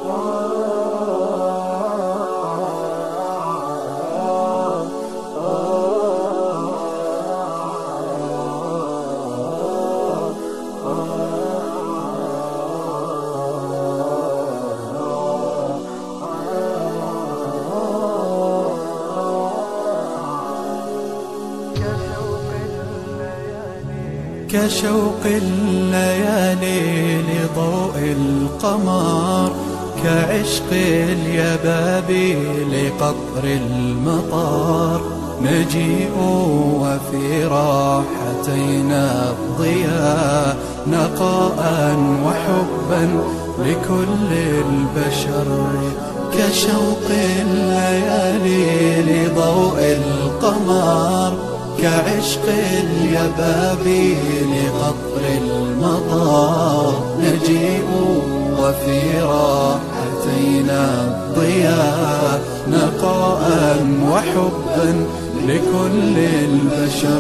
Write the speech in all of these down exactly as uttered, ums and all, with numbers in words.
كشوق الليالي لضوء القمر، كعشق اليبابي لقطر المطر، نجيء وفي راحتينا الضياء، نقاء وحبا لكل البشر. كشوق الليالي لضوء القمر، كعشق اليبابي لقطر المطر، نجيء وفي راحتينا الضياء، نقاء وحبا لكل البشر.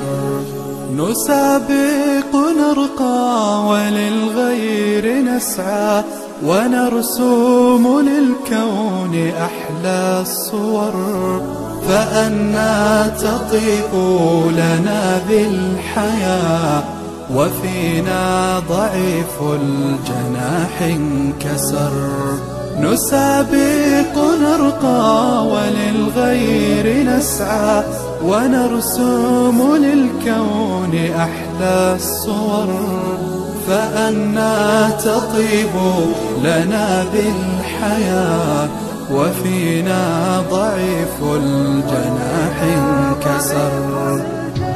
نسابق نرقى وللغير نسعى، ونرسم للكون أحلى الصور، فأنا تطيب لنا ذي الحياة، وفينا ضعيف الجناح انكسر. نسابق نرقى وللغير نسعى، ونرسم للكون أحلى الصور، فأنا تطيب لنا ذي الحياة، وفينا ضعيف الجناح انكسر.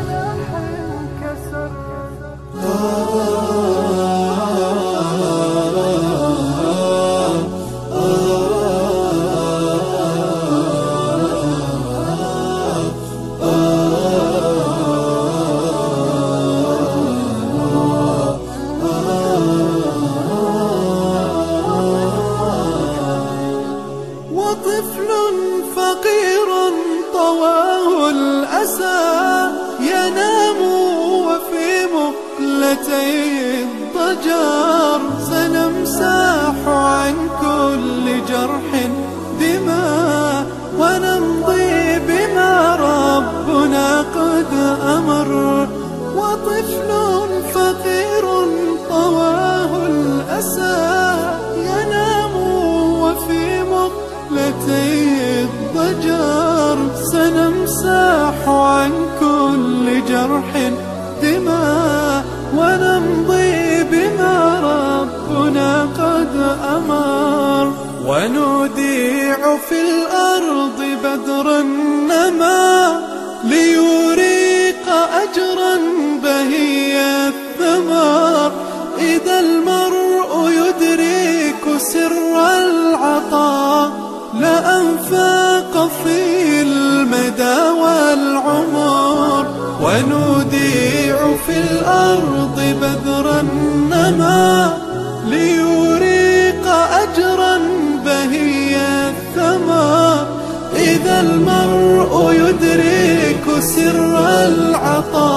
وطفل فقير طواه الأسى، ينام وفي مقلتي الضجر، سنمسح عن كل جرح دماء، ونمضي بما ربنا قد أمر. وطفل فقير طواه الأسى، ينام وفي مقلتي الضجر، سنمسح عن كل جرح دماء، ونمضي بما ربنا قد أمر. ونوديع في الأرض بدرا نما، ليريق أجرا بهي الثمر، إذا المرء يدرك سر العطاء، لأنفاق في المدى والعمر. ونوديع في الأرض بذرا نما، ليريق أجرا بهي الثمر، إذا المرء يدرك سر العطاء،